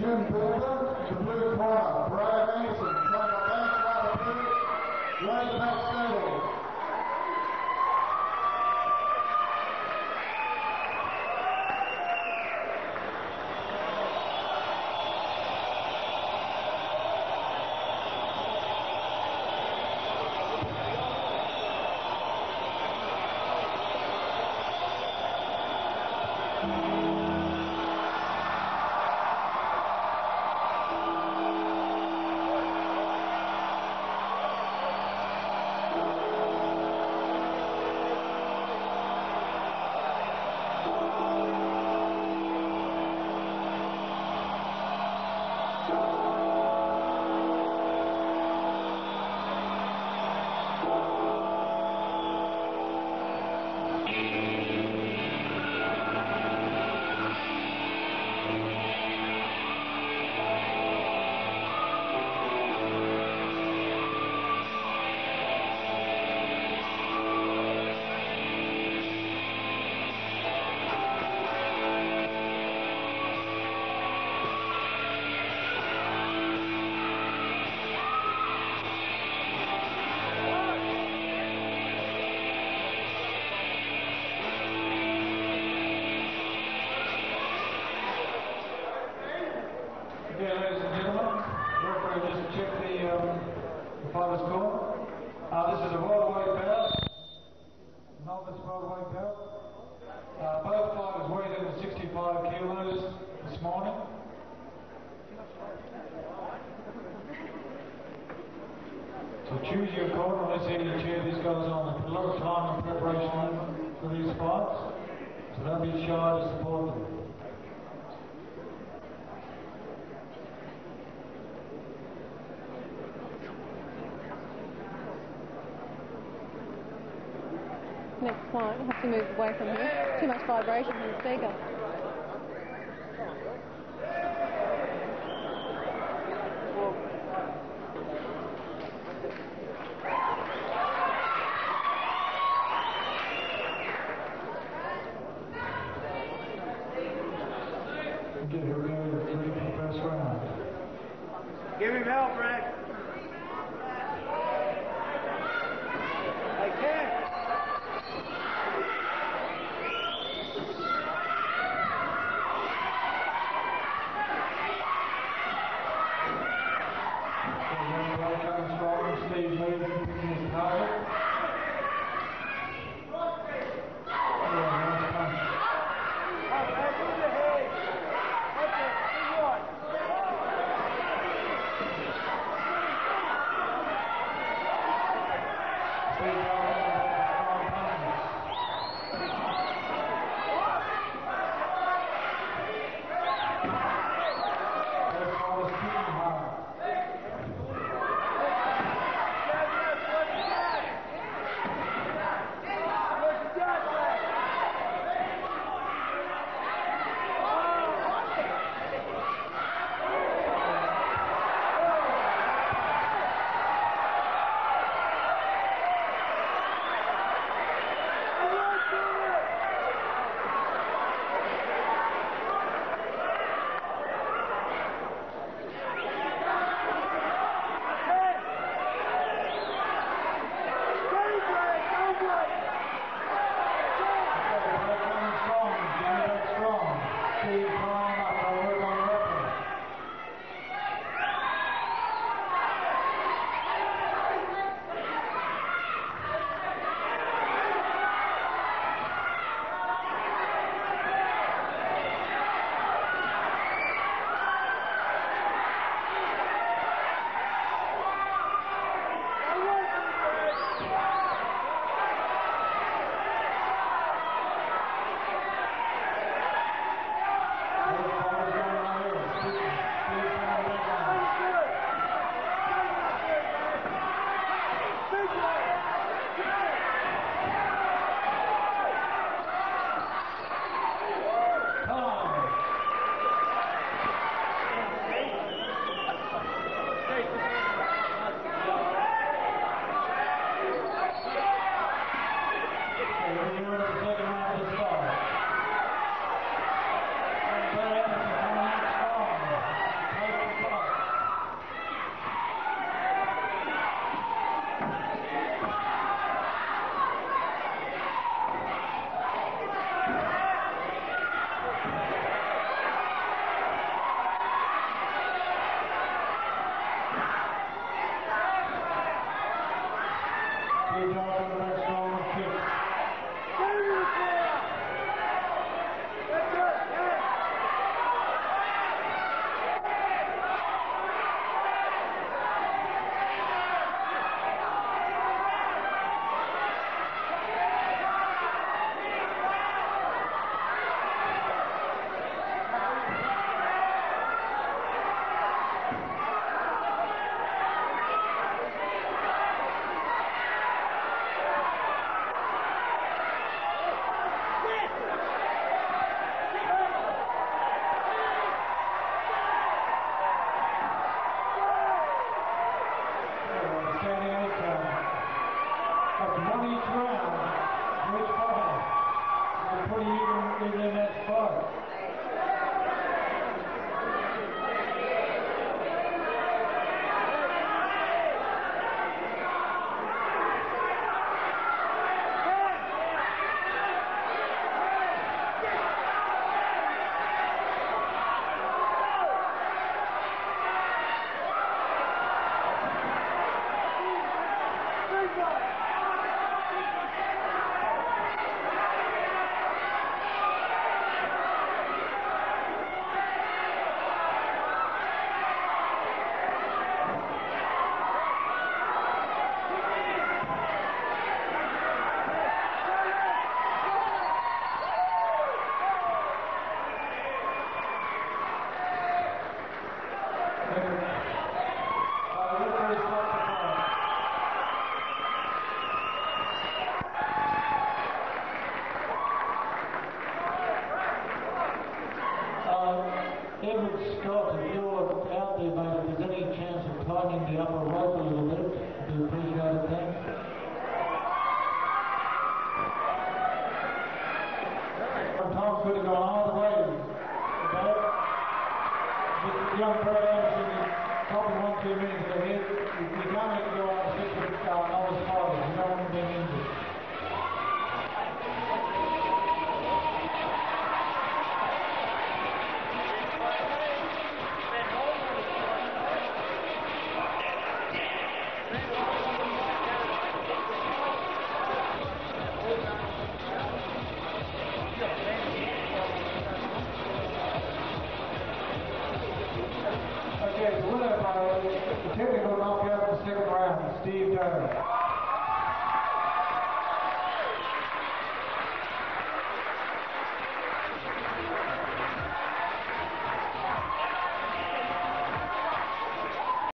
Brisbane, the blue corner, Brian Mason, trying to back by the blue, Razorback stable. Okay, ladies and gentlemen, referee just checked the final score. This is a welterweight bout, novice welterweight bout. Both fighters weighed in at 65 kilos this morning. So choose your corner. Let's see you cheer these guys on. There's a lot of time and preparation for these fights, so don't be shy to support them. Next client, have to move away from here. Too much vibration from the speaker. Okay, here we go. Ready for the first round. Give him hell, Frank. I can't. Coming strong, Steve moving, picking his target. Nice punch. Move your head. Okay, good one. widening the upper rope a little bit. I do appreciate it, thanks. Tom could have gone all the way today. This young Fred Anderson is probably 1-2 minutes ahead. You can't let go on the 6 novice fighters. You don't want them being injured. Okay, the winner by the technical knockout in the second round, Steve Taylor.